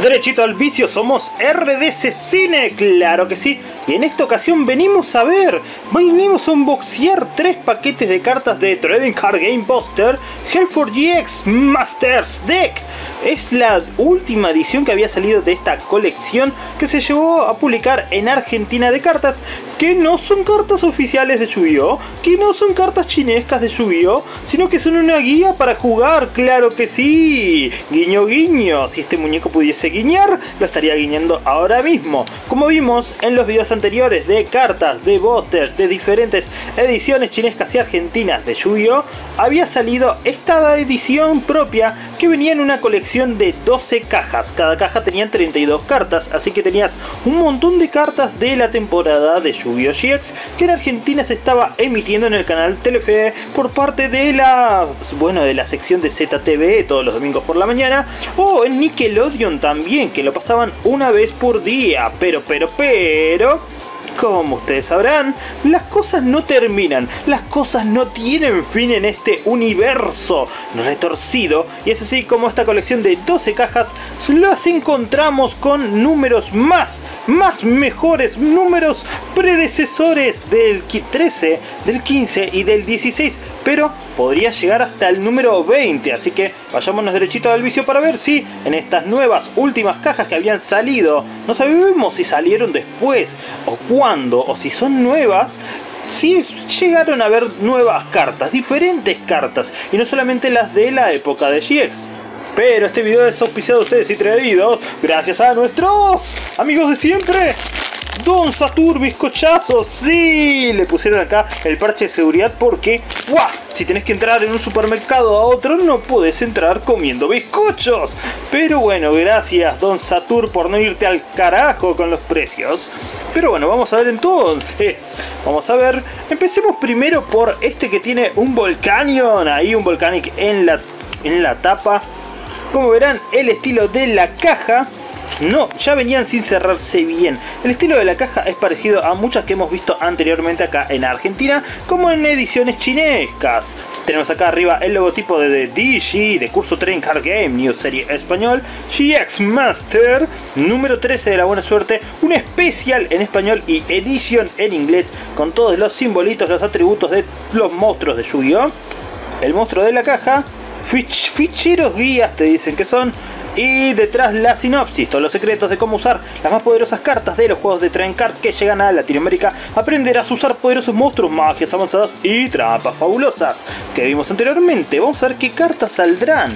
Derechito al vicio, somos RDC Cine, claro que sí. Y en esta ocasión venimos a unboxear 3 paquetes de cartas de Trading Card Game Buster Hell for GX Masters Deck. Es la última edición que había salido de esta colección que se llegó a publicar en Argentina de cartas que no son cartas oficiales de Yu-Gi-Oh, que no son cartas chinescas de Yu-Gi-Oh, sino que son una guía para jugar, claro que sí. Guiño guiño, si este muñeco pudiese guiñar, lo estaría guiñando ahora mismo. Como vimos en los videos anteriores de cartas, de busters, de diferentes ediciones chinescas y argentinas de Yu-Gi-Oh, había salido esta edición propia que venía en una colección de 12 cajas. Cada caja tenía 32 cartas, así que tenías un montón de cartas de la temporada de Yu-Gi-Oh GX que en Argentina se estaba emitiendo en el canal Telefe por parte de la sección de ZTV todos los domingos por la mañana, o en Nickelodeon también, que lo pasaban una vez por día. Pero como ustedes sabrán, las cosas no terminan, las cosas no tienen fin en este universo retorcido, y es así como esta colección de 12 cajas las encontramos con números más mejores, números predecesores del 13, del 15 y del 16, pero podría llegar hasta el número 20, así que vayámonos derechito al vicio para ver si en estas nuevas últimas cajas que habían salido, no sabemos si salieron después o cuándo, o si son nuevas, si llegaron a haber nuevas cartas, diferentes cartas, y no solamente las de la época de GX. Pero este video es auspiciado a ustedes y traído gracias a nuestros amigos de siempre, Don Satur Bizcochazos. Sí, le pusieron acá el parche de seguridad porque ¡guau! Si tenés que entrar en un supermercado a otro, no podés entrar comiendo bizcochos. Pero bueno, gracias Don Satur por no irte al carajo con los precios. Pero bueno, vamos a ver entonces. Vamos a ver, empecemos primero por este que tiene un Volcanion, ahí un Volcanic en la tapa. Como verán, el estilo de la caja, no, ya venían sin cerrarse bien. El estilo de la caja es parecido a muchas que hemos visto anteriormente acá en Argentina, como en ediciones chinescas. Tenemos acá arriba el logotipo de DG, de Curso Trading Card Game, New Serie Español, GX Master, número 13 de la buena suerte, un especial en español y edición en inglés, con todos los simbolitos, los atributos de los monstruos de Yu-Gi-Oh! El monstruo de la caja, ficheros guías te dicen que son, y detrás la sinopsis, todos los secretos de cómo usar las más poderosas cartas de los juegos de Trading Card que llegan a Latinoamérica. Aprenderás a usar poderosos monstruos, magias avanzadas y trampas fabulosas que vimos anteriormente. Vamos a ver qué cartas saldrán.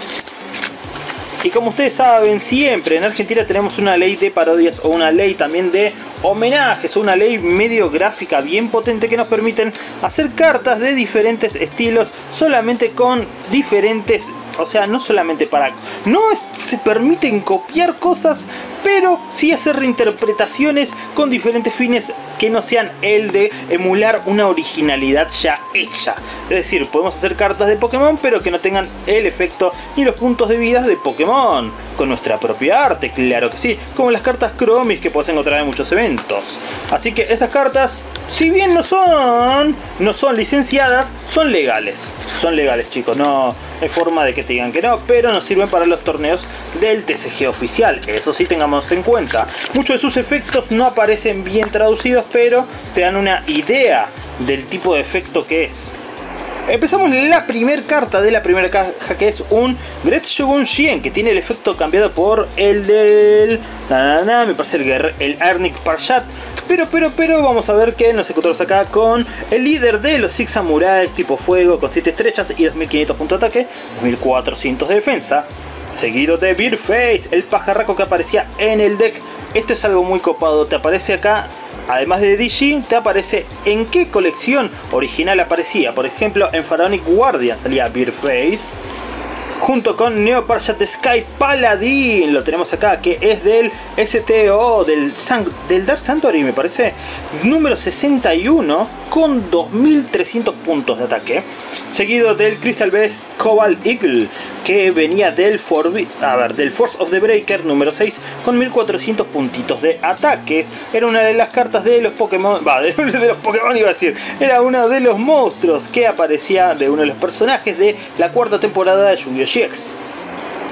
Y como ustedes saben, siempre en Argentina tenemos una ley de parodias o una ley también de homenajes, o una ley medio gráfica bien potente que nos permiten hacer cartas de diferentes estilos, solamente con diferentes, o sea, no solamente para, no se permiten copiar cosas, pero sí hacer reinterpretaciones con diferentes fines que no sean el de emular una originalidad ya hecha. Es decir, podemos hacer cartas de Pokémon pero que no tengan el efecto ni los puntos de vida de Pokémon, con nuestra propia arte, claro que sí, como las cartas Chromis que puedes encontrar en muchos eventos. Así que estas cartas, si bien no son licenciadas, son legales chicos, no hay forma de que te digan que no, pero nos sirven para los torneos del TCG oficial, eso sí tengamos en cuenta. Muchos de sus efectos no aparecen bien traducidos, pero te dan una idea del tipo de efecto que es. Empezamos la primera carta de la primera caja, que es un Great Shogun Shien, que tiene el efecto cambiado por el del... me parece el Ernik Parshat. Pero vamos a ver que nos encontramos acá con el líder de los Six Samuráis tipo fuego, con 7 estrellas y 2500 puntos de ataque, 2400 de defensa. Seguido de Beerface, el pajarraco que aparecía en el deck. Esto es algo muy copado, te aparece acá. Además de DG, te aparece en qué colección original aparecía. Por ejemplo, en Pharaonic Guardian salía Beerface, junto con Neo Parshat Sky Paladin. Lo tenemos acá, que es del STO, del Dark Sanctuary, me parece. Número 61, con 2300 puntos de ataque. Seguido del Crystal Beast Cobalt Eagle, que venía del Force of the Breaker número 6, con 1400 puntitos de ataques. Era una de las cartas de los Pokémon, de los Pokémon iba a decir, era uno de los monstruos que aparecía, de uno de los personajes de la cuarta temporada de Yu-Gi-Oh! GX.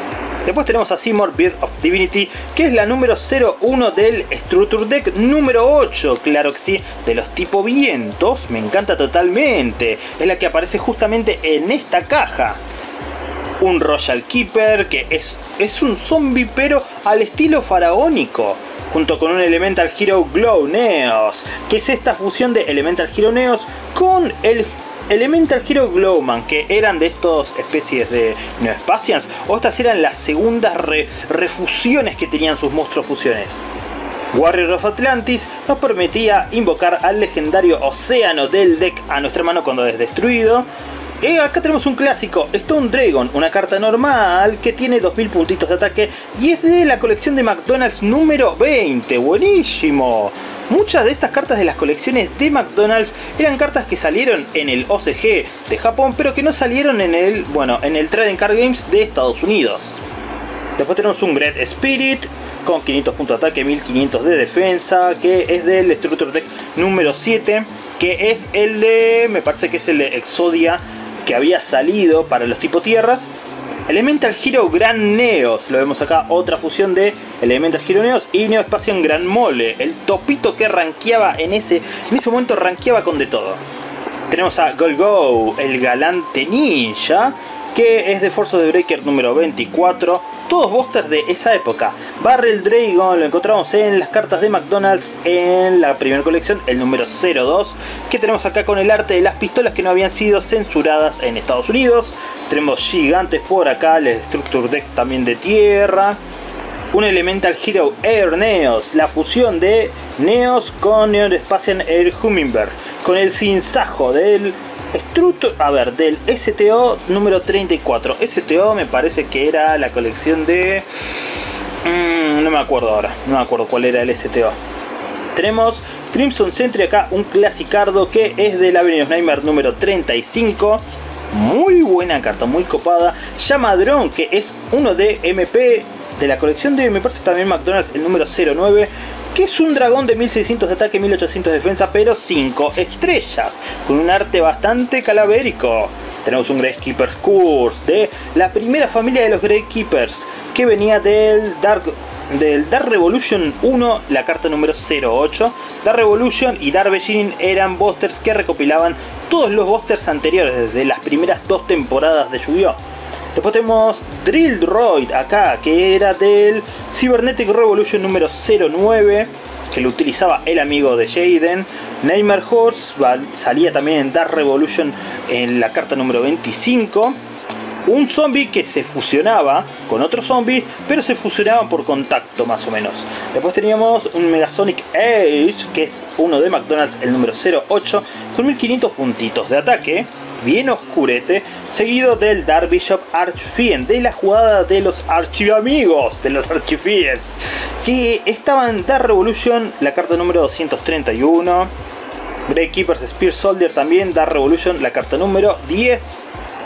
Después tenemos a Seymour Bird of Divinity, que es la número 01 del Structure Deck número 8, claro que sí, de los tipo vientos, me encanta totalmente, es la que aparece justamente en esta caja. Un Royal Keeper, que es un zombie pero al estilo faraónico, junto con un Elemental Hero Glow Neos, que es esta fusión de Elemental Hero Neos con el Elemental Hero Glowman, que eran de estas especies de Neospacians, o estas eran las segundas refusiones que tenían sus monstruos fusiones. Warrior of Atlantis nos permitía invocar al legendario océano del deck a nuestra mano cuando es destruido. Acá tenemos un clásico, Stone Dragon, una carta normal que tiene 2000 puntitos de ataque y es de la colección de McDonald's número 20, buenísimo. Muchas de estas cartas de las colecciones de McDonald's eran cartas que salieron en el OCG de Japón, pero que no salieron en el Trading Card Games de Estados Unidos. Después tenemos un Great Spirit con 500 puntos de ataque, 1500 de defensa, que es del Structure Deck número 7, que es el de, me parece que es el de Exodia, que había salido para los tipo tierras. Elemental Hero Gran Neos, lo vemos acá, otra fusión de Elemental Hero Neos y Neospacian Gran Mole, el topito que rankeaba en ese momento, rankeaba con de todo. Tenemos a Golgo, el galante ninja, que es de Force of the Breaker número 24, todos busters de esa época. Barrel Dragon lo encontramos en las cartas de McDonald's en la primera colección, el número 02, que tenemos acá con el arte de las pistolas que no habían sido censuradas en Estados Unidos. Tenemos gigantes por acá, el Structure Deck también de tierra. Un Elemental Hero Air Neos, la fusión de Neos con Neospacian Air Hummingbird, con el sinsajo del del STO número 34. STO me parece que era la colección de... no me acuerdo ahora, no me acuerdo cuál era el STO. Tenemos Crimson Sentry acá, un clasicardo que es del Avenue of Nightmare número 35. Muy buena carta, muy copada. Llamadrón, que es uno de MP de la colección de, me parece también McDonald's, el número 09. Que es un dragón de 1600 de ataque, 1800 de defensa, pero 5 estrellas, con un arte bastante calavérico. Tenemos un Gravekeeper's Curse, de la primera familia de los Gravekeepers, que venía del Dark Revolution 1, la carta número 08. Dark Revolution y Dark Beginning eran busters que recopilaban todos los busters anteriores, desde las primeras 2 temporadas de Yu-Gi-Oh! Después tenemos Drill Droid acá, que era del Cybernetic Revolution número 09, que lo utilizaba el amigo de Jaden. Nightmare Horse salía también en Dark Revolution en la carta número 25. Un zombie que se fusionaba con otro zombie, pero se fusionaban por contacto más o menos. Después teníamos un Megasonic Age, que es uno de McDonald's, el número 08, con 1500 puntitos de ataque, bien oscurete, seguido del Dark Bishop Archfiend, de la jugada de los archiamigos, de los Archifiends, que estaba en Dark Revolution, la carta número 231. Gravekeeper's Spear Soldier también, Dark Revolution, la carta número 10.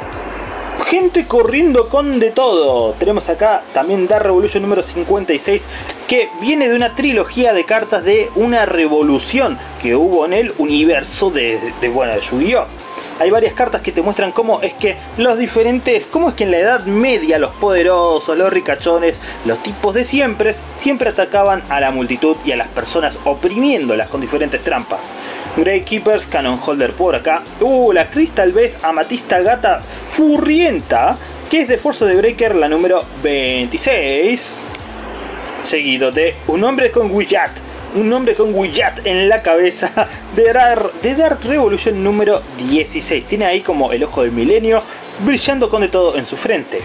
Gente corriendo con de todo. Tenemos acá también Dark Revolution número 56, que viene de una trilogía de cartas de una revolución que hubo en el universo de Yu-Gi-Oh! Hay varias cartas que te muestran cómo es que cómo es que en la Edad Media los poderosos, los ricachones, los tipos de siempre atacaban a la multitud y a las personas, oprimiéndolas con diferentes trampas. Gravekeepers, Cannon Holder por acá. La Crystal Base Amatista Gata Furrienta, que es de Force of the Breaker, la número 26. Seguido de un hombre con Wiyat. Un hombre con Wiyat en la cabeza de Dark Revolution número 16. Tiene ahí como el ojo del milenio brillando con de todo en su frente.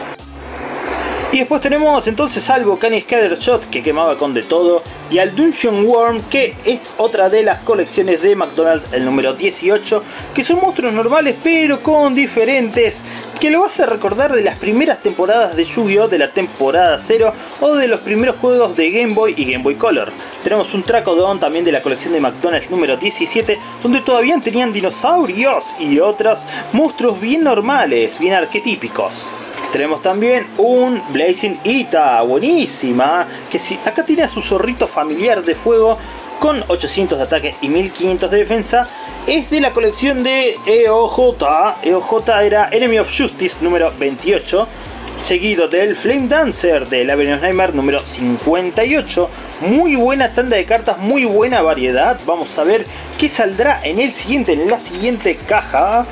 Y después tenemos entonces al Volcanic Scattershot, que quemaba con de todo, y al Dungeon Worm, que es otra de las colecciones de McDonald's, el número 18, que son monstruos normales pero con diferentes, que lo vas a recordar de las primeras temporadas de Yu-Gi-Oh! De la temporada 0 o de los primeros juegos de Game Boy y Game Boy Color. Tenemos un Trachodon también de la colección de McDonald's número 17, donde todavía tenían dinosaurios y otros monstruos bien normales, bien arquetípicos. Tenemos también un Blazing Ita, buenísima, que acá tiene a su zorrito familiar de fuego con 800 de ataque y 1500 de defensa. Es de la colección de EOJ. EOJ era Enemy of Justice número 28. seguido del Flame Dancer de Labyrinth Nightmare número 58. Muy buena tanda de cartas, muy buena variedad. Vamos a ver qué saldrá en la siguiente caja.